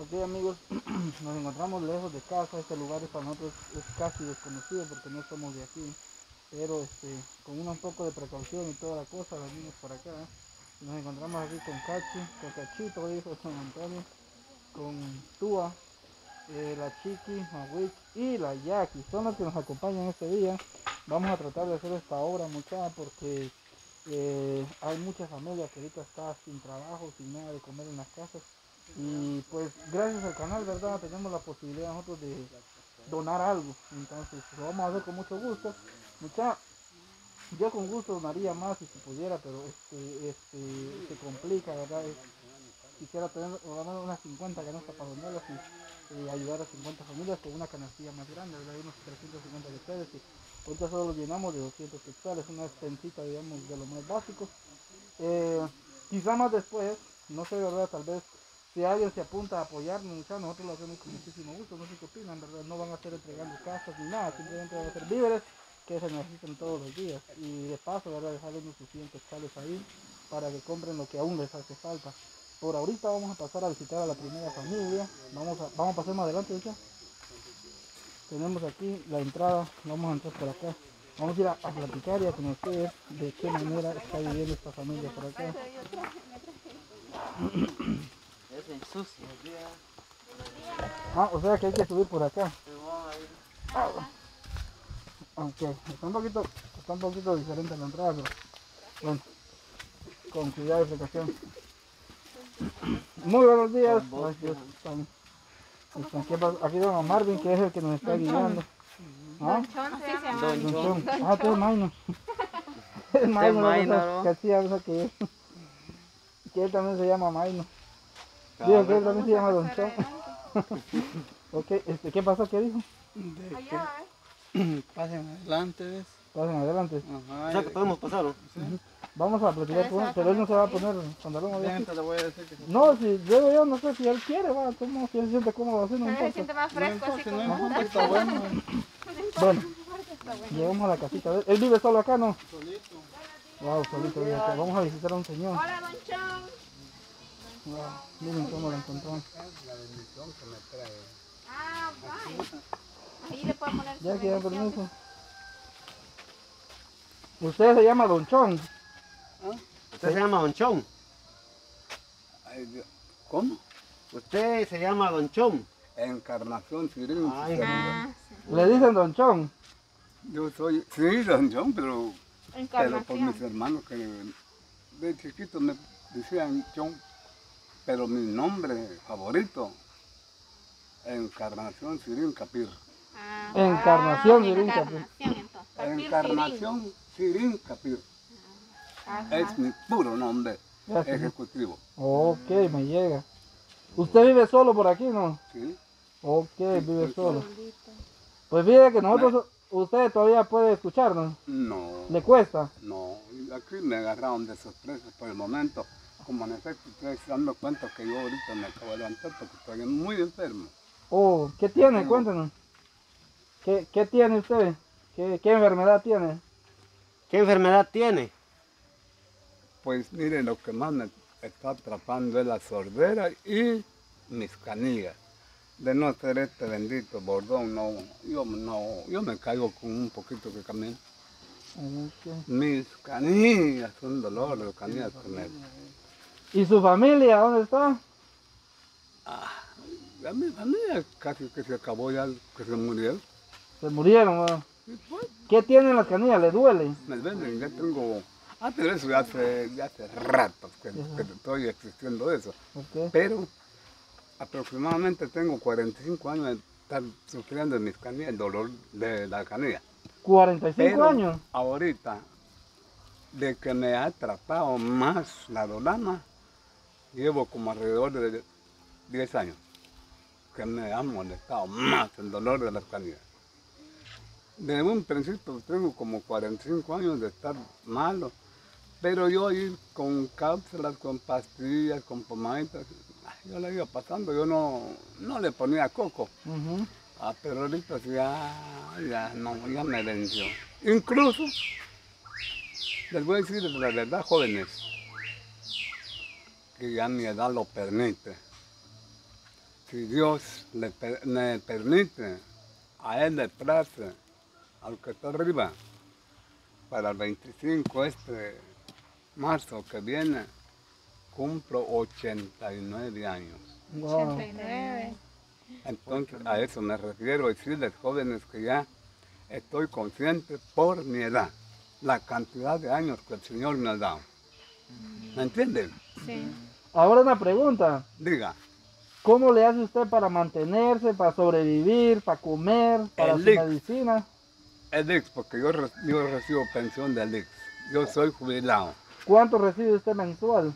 Ok amigos, nos encontramos lejos de casa. Este lugar para nosotros es casi desconocido porque no somos de aquí, pero con un poco de precaución y toda la cosa venimos por acá. Nos encontramos aquí con Cachito, hijo San Antonio, con Tua, la Chiqui, Mawick y la Jackie. Son los que nos acompañan este día. Vamos a tratar de hacer esta obra muchacha porque hay muchas familias que ahorita están sin trabajo, sin nada de comer en las casas. Y pues gracias al canal, ¿verdad? Tenemos la posibilidad nosotros de donar algo. Entonces lo vamos a hacer con mucho gusto. Mucha, yo con gusto donaría más si pudiera, pero se complica, ¿verdad? Quisiera tener unas 50 canastas para donarlas y ayudar a 50 familias con una canastilla más grande, ¿verdad? Hay unos 350 hectáreas y ahorita solo lo llenamos de 200 hectáreas, una extensita, digamos, de lo más básico. Quizá más después, no sé, ¿verdad? Tal vez si alguien se apunta a apoyarnos, nosotros lo hacemos con muchísimo gusto. No sé qué opinan, ¿verdad? No van a estar entregando casas ni nada, simplemente van a ser víveres que se necesitan todos los días. Y de paso, ¿verdad? Dejar unos 200 chales ahí para que compren lo que aún les hace falta. Por ahorita vamos a pasar a visitar a la primera familia. Vamos a pasar más adelante, ¿ya? Tenemos aquí la entrada, vamos a entrar por acá. Vamos a ir a platicar y a conocer de qué manera está viviendo esta familia por acá. Es ensucio. Ah, o sea que hay que subir por acá. Aunque está un poquito diferente la entrada, pero bueno, con cuidado y precaución. Muy buenos días. Aquí don Marvin, que es el que nos está guiando. ¿Ah? Don Chon. Ah, tú eres Maino. Es Maino, que él también se llama Maino. Dijo que él también se llama Don Chon. Ok, ¿qué pasó? ¿Qué dijo? Pasen adelante, ¿ves? Pasen adelante. Ajá. O sea que podemos pasar, ¿no? Sí. Vamos a platicar con él, pero él no se va a poner pantalón Bien, abierto. te lo voy a decir que No, si luego yo no sé si él quiere, va, como si él se siente cómodo así, no Se importa. siente más fresco así no como importa, está bueno. Bueno, llegamos a la casita de él. ¿Él vive solo acá, no? Solito. Wow, solito vive acá. Vamos a visitar a un señor. Hola, Don Chon. Wow, miren cómo lo encontramos. Es la bendición que me trae. Ah, vaya. Ahí le puedo poner su Ya que da bendición. permiso. Usted se llama Don Chon. Usted se llama Don Chon. Ay, ¿cómo? Usted se llama Don Chon. Encarnación Cirín. Ay, Ah, sí. Le dicen Don Chon. Yo soy, sí, Don John, pero por Encarnación. mis hermanos que de chiquito me decían John, pero mi nombre favorito, Encarnación Cirín Capir. Ah, Encarnación Cirín. Cirín Capir. Encarnación, entonces. Capir Encarnación Cirín Capir. Ajá. Es mi puro nombre Gracias. ejecutivo. Ok, me llega. ¿Usted vive solo por aquí, no? ¿Sí? Ok, vive estoy solo. Solito. Pues fíjate que nosotros, usted todavía puede escucharnos. No. ¿Le cuesta? No, aquí me agarraron de sorpresa por el momento. Como en efecto estoy dando cuenta que yo ahorita me acabo de levantar porque estoy muy enfermo. Oh, ¿qué tiene? Tengo- Cuéntanos. ¿Qué tiene usted? ¿Qué enfermedad tiene? ¿Qué enfermedad tiene? Pues mire, lo que más me está atrapando es la sordera y mis canillas. De no ser este bendito bordón, yo me caigo con un poquito que camino. Ok. Mis canillas, un dolor de canillas que me... ¿Y su familia dónde está? A mi familia casi que se acabó ya, que se murió. Se murieron, ¿no? Y pues, ¿Qué tienen las canillas? ¿Le duele? me venden, ya tengo... Pero eso ya hace rato que estoy existiendo eso. Ok. Pero aproximadamente tengo 45 años de estar sufriendo de mis canillas, el dolor de la canilla. 45 Pero años. ahorita, de que me ha atrapado más la dolana, llevo como alrededor de 10 años que me ha molestado más el dolor de las canillas. Desde un principio tengo como 45 años de estar malo, pero yo ir con cápsulas, con pastillas, con pomaditas, yo la iba pasando, yo no le ponía coco. Ujú. Pero ahorita sí ya me venció. Incluso, les voy a decir la verdad, jóvenes, que ya mi edad lo permite. si Dios le permite, a él le place, al que está arriba, para el 25 marzo que viene, cumplo 89 años. Wow. 89. Entonces a eso me refiero, decirles jóvenes que ya estoy consciente por mi edad, la cantidad de años que el Señor me ha dado. ¿Me entienden? Sí. Ahora una pregunta. Diga, ¿Cómo le hace usted para mantenerse, para sobrevivir, para comer, para su El IX. medicina? el IX, porque yo recibo pensión del IX. Yo soy jubilado, ¿Cuánto recibe usted mensual?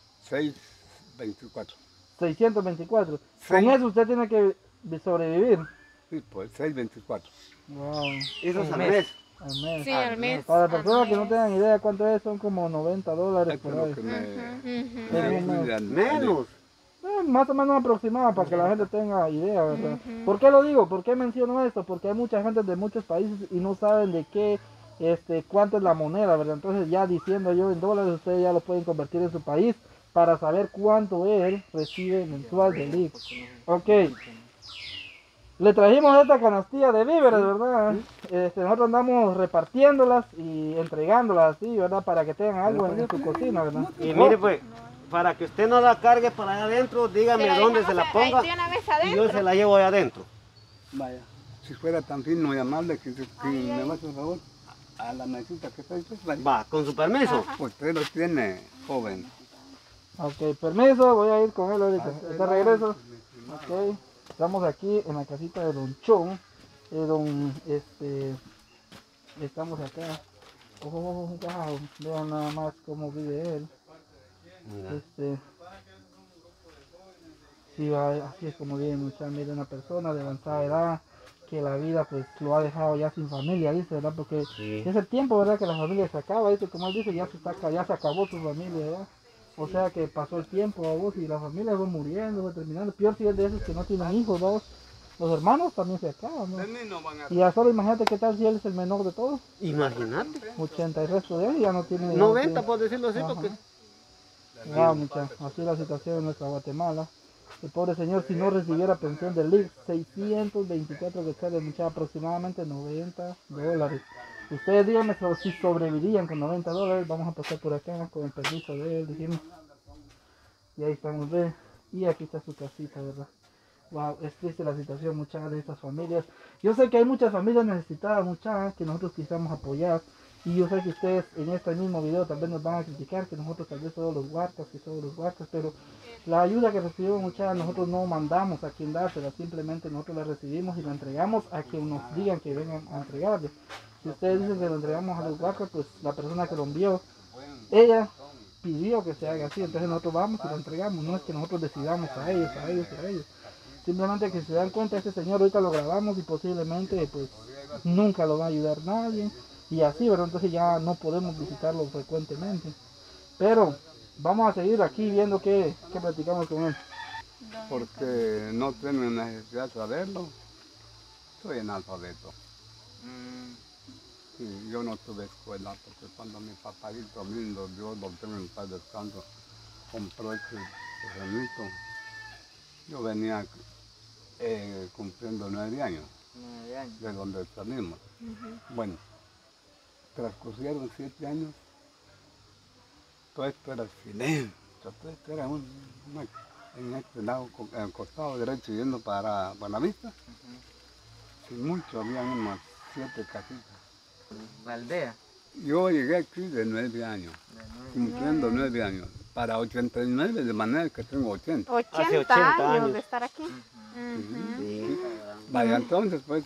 624. 624. Sí. Con eso usted tiene que sobrevivir. Sí, pues 624. Wow. Eso es al Al mes. mes. Sí, al mes. Para las al personas que no mes. tengan idea cuánto es, son como $90 Esto por es lo ahí. que Ujú. me cuida el Menos. Más o menos aproximado para que la gente tenga idea, ¿verdad? ¿Por qué lo digo? ¿Por qué menciono esto? Porque hay mucha gente de muchos países y no saben de qué, cuánto es la moneda, ¿verdad? Entonces ya diciendo yo en dólares, ustedes ya lo pueden convertir en su país para saber cuánto él recibe mensual del IX. Ok. Le trajimos esta canastilla de víveres, ¿verdad? Nosotros andamos repartiéndolas y entregándolas así, ¿verdad? Para que tengan algo en su cocina, ¿verdad? Y mire pues, para que usted no la cargue para allá adentro, dígame dónde se la ponga De una vez y yo adentro. se la llevo allá adentro. Vaya, si fuera tan fino y amable que me va a hacer favor a la mesita que está ahí, pues vaya. Va, con su permiso. Usted lo tiene, joven. Ok, permiso, voy a ir con él ahorita. De regreso. Ok, estamos aquí en la casita de Don Chon. Estamos acá. Oh, wow, vean nada más cómo vive él. Mira. Sí, así es como vive mucha, mire, una persona de avanzada edad que la vida pues lo ha dejado ya sin familia, dice, ¿verdad? Porque Sí. es el tiempo, ¿verdad? Que la familia se acaba, dice, como él dice, ya se acabó su familia, ¿verdad? O sea que pasó el tiempo a vos y la familia va muriendo, va terminando. Peor si es de esos que no tienen hijos, ¿no? Los hermanos también se acaban, ¿no? Y ya solo imagínate qué tal si él es el menor de todos. Imagínate. 80 y el resto de él ya no tiene... 90 por decirlo así, Ajá. porque... Wow, mucha, así es la situación en nuestra Guatemala. El pobre señor, si no recibiera pensión del IX, 624 quetzales, mucha, aproximadamente $90. Ustedes díganme si sobrevivirían con $90. Vamos a pasar por acá con el permiso de él, dijimos. Y ahí estamos, ve. Y aquí está su casita, ¿verdad? Wow, es triste la situación, muchas de estas familias. Yo sé que hay muchas familias necesitadas, muchas, que nosotros quisiéramos apoyar. Y yo sé que ustedes en este mismo video tal vez nos van a criticar, que nosotros tal vez somos los huarcas, pero la ayuda que recibimos muchas, nosotros no mandamos a quien dársela, simplemente nosotros la recibimos y la entregamos a quien nos digan que vengan a entregarle. Si ustedes dicen que lo entregamos a los huarcas, pues la persona que lo envió, ella pidió que se haga así, entonces nosotros vamos y lo entregamos, no es que nosotros decidamos a ellos. Simplemente que se dan cuenta, este señor ahorita lo grabamos y posiblemente pues nunca lo va a ayudar nadie. Y así, ¿verdad? Entonces ya no podemos visitarlo frecuentemente. Pero vamos a seguir aquí viendo qué platicamos con él. Porque no tengo necesidad de saberlo. Soy analfabeto. Sí, yo no tuve escuela porque cuando mi papadito lindo, Dios lo tenga en paz descanso, compró ese terrenito, yo venía cumpliendo 9 años de donde salimos. Bueno, transcurrieron 7 años, todo esto era silencio, todo esto era en este lado, en el costado derecho yendo para Buenavista, sin mucho, había unas 7 casitas. La aldea. Yo llegué aquí de 9 años, cumpliendo 9 años, para 89, de manera que tengo 80. 80, Hace 80 años años. de estar aquí. Sí. Vaya, entonces pues,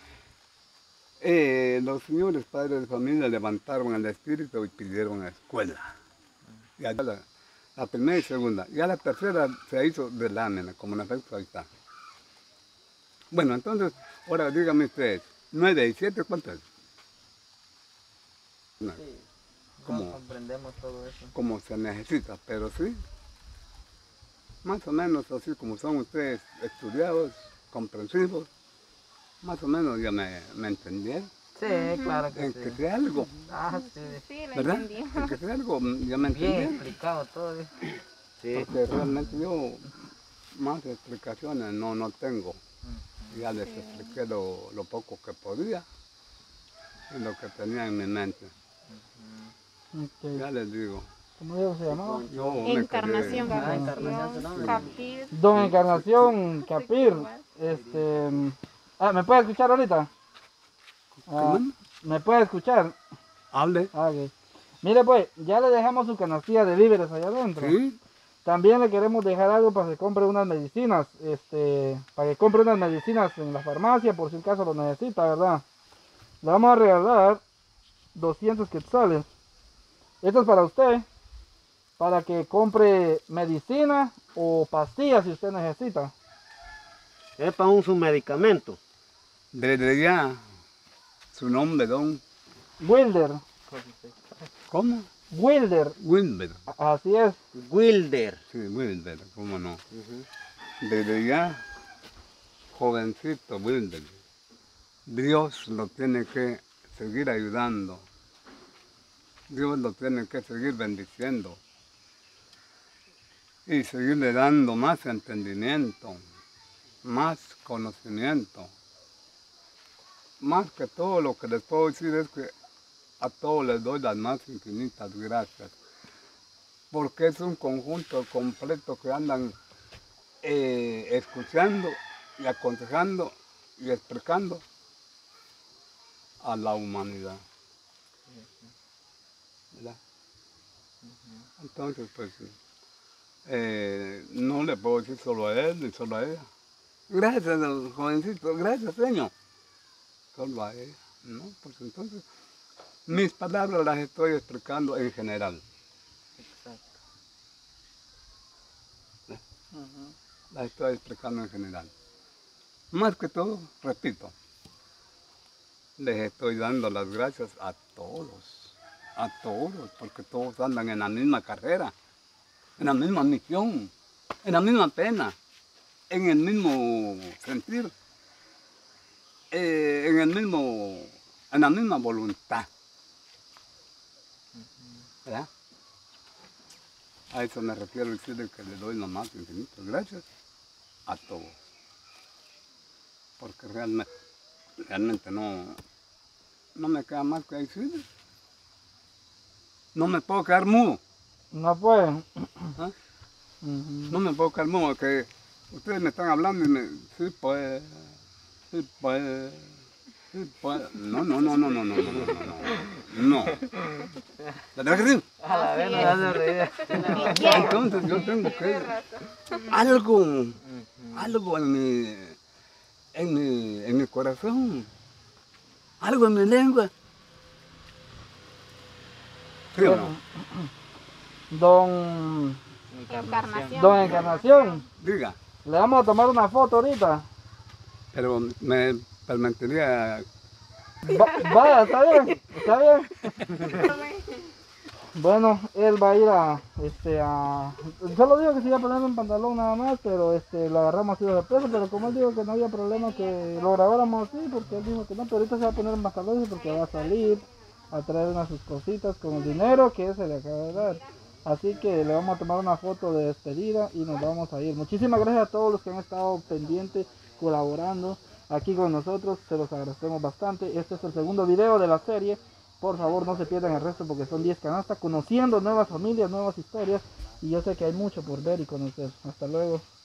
los señores padres de familia levantaron el espíritu y pidieron escuela. Ya la primera y segunda, ya la tercera se hizo de lámina, como en efecto ahí está. Bueno, entonces, ahora díganme ustedes, 9 y 7, ¿cuánto es? No, Sí. ¿Cómo? No comprendemos todo eso. como se necesita, pero sí, más o menos así como son ustedes estudiados, comprensivos, más o menos ya me entendieron, Sí, claro que en que sí. sea algo, Ah, sí. Sí, lo ¿verdad? entendí. En que sea algo ya me Bien entendieron, explicado todo. Sí. porque realmente yo más explicaciones no tengo. Ya les expliqué lo poco que podía y lo que tenía en mi mente. Ok. Ya les digo. ¿Cómo digo que se llamaba? Yo me Encarnación, quedé- Encarnación, su nombre. Capir. Don Encarnación Capir. ¿Me puede escuchar ahorita? ¿Cómo? ¿Me puede escuchar? Hable. Ok. Mire pues, ya le dejamos su canastilla de víveres allá adentro. Sí. También le queremos dejar algo para que compre unas medicinas, para que compre unas medicinas en la farmacia por si acaso lo necesita, ¿verdad? Le vamos a regalar 200 quetzales. Esto es para usted, para que compre medicina o pastillas si usted necesita. Es para un su medicamento. Desde ya, su nombre, don. Wilder, ¿Cómo? Wilder, Wilber. así es. Wilder. Sí, Wilber, ¿cómo no? Desde ya, jovencito Wilber, Dios lo tiene que seguir ayudando. Dios lo tiene que seguir bendiciendo. Y seguirle dando más entendimiento, más conocimiento. Más que todo lo que les puedo decir es que a todos les doy las más infinitas gracias. Porque es un conjunto completo que andan escuchando y aconsejando y explicando a la humanidad. ¿Verdad? Entonces, pues, no le puedo decir solo a él ni solo a ella. Gracias, jovencito, gracias, señor. Solo a ella, ¿no? Pues entonces, mis palabras las estoy explicando en general. Exacto. Las estoy explicando en general. Más que todo, repito, les estoy dando las gracias a todos, porque todos andan en la misma carrera, en la misma misión, en la misma pena, en el mismo sentir, en la misma voluntad. ¿Verdad? A eso me refiero decirle que le doy las más infinitas gracias a todos. Porque realmente no me queda más que decirle. No me puedo quedar mudo. No puede. ¿Ah? Ujú. No me puedo quedar mudo, que ustedes me están hablando y sí pues, sí pues, sí pues. No. ¿Verdad que sí? A la vez nos hace reír. Entonces yo tengo que algo en mi corazón, algo en mi lengua. ¿Sí o no? Don Encarnación. Encarnación, Diga, le vamos a tomar una foto ahorita. pero me permitiría. Vaya, está bien, está bien. Bueno, él va a ir solo digo que se iba a poner un pantalón nada más, pero lo agarramos así de sorpresa, pero como él dijo que no había problema que lo grabáramos así, porque él dijo que no, pero ahorita se va a poner un pantalón porque va a salir a traer unas sus cositas con el dinero que se le acaba de dar. Así que le vamos a tomar una foto de despedida y nos vamos a ir. Muchísimas gracias a todos los que han estado pendientes, colaborando aquí con nosotros, se los agradecemos bastante. Este es el segundo video de la serie. Por favor, no se pierdan el resto porque son 10 canastas, conociendo nuevas familias, nuevas historias. Y yo sé que hay mucho por ver y conocer. Hasta luego.